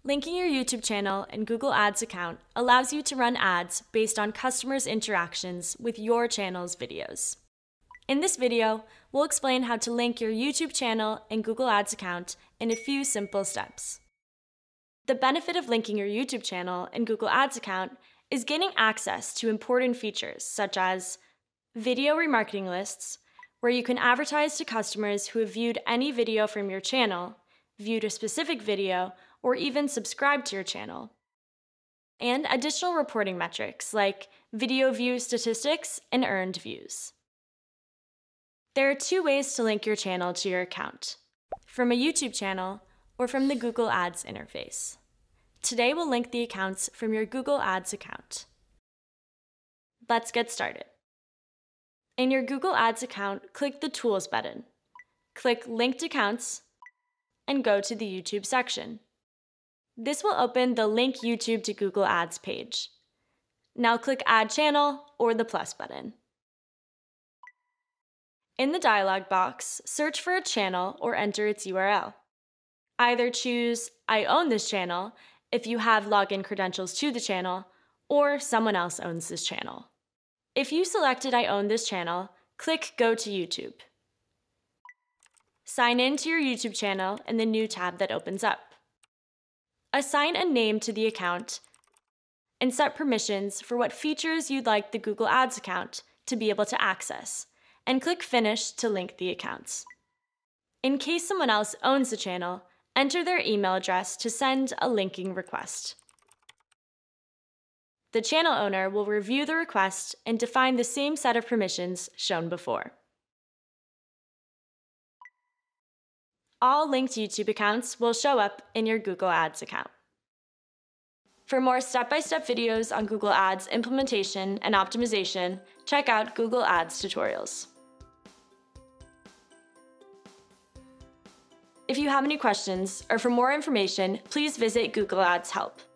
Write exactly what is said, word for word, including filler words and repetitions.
Linking your YouTube channel and Google Ads account allows you to run ads based on customers' interactions with your channel's videos. In this video, we'll explain how to link your YouTube channel and Google Ads account in a few simple steps. The benefit of linking your YouTube channel and Google Ads account is gaining access to important features such as video remarketing lists, where you can advertise to customers who have viewed any video from your channel, viewed a specific video, or even subscribed to your channel, and additional reporting metrics like video view statistics and earned views. There are two ways to link your channel to your account, from a YouTube channel or from the Google Ads interface. Today we'll link the accounts from your Google Ads account. Let's get started. In your Google Ads account, click the Tools button. Click Linked Accounts and go to the YouTube section. This will open the Link YouTube to Google Ads page. Now click Add Channel or the plus button. In the dialog box, search for a channel or enter its U R L. Either choose I own this channel if you have login credentials to the channel, or someone else owns this channel. If you selected I own this channel, click Go to YouTube. Sign in to your YouTube channel in the new tab that opens up. Assign a name to the account and set permissions for what features you'd like the Google Ads account to be able to access, and click Finish to link the accounts. In case someone else owns the channel, enter their email address to send a linking request. The channel owner will review the request and define the same set of permissions shown before. All linked YouTube accounts will show up in your Google Ads account. For more step-by-step videos on Google Ads implementation and optimization, check out Google Ads tutorials. If you have any questions or for more information, please visit Google Ads Help.